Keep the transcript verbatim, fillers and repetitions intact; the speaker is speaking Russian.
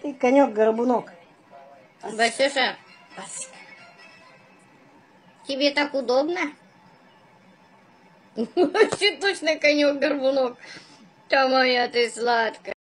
Ты конек-горбунок. Васюша, тебе так удобно? Вообще точно конек-горбунок. Та моя ты сладкая.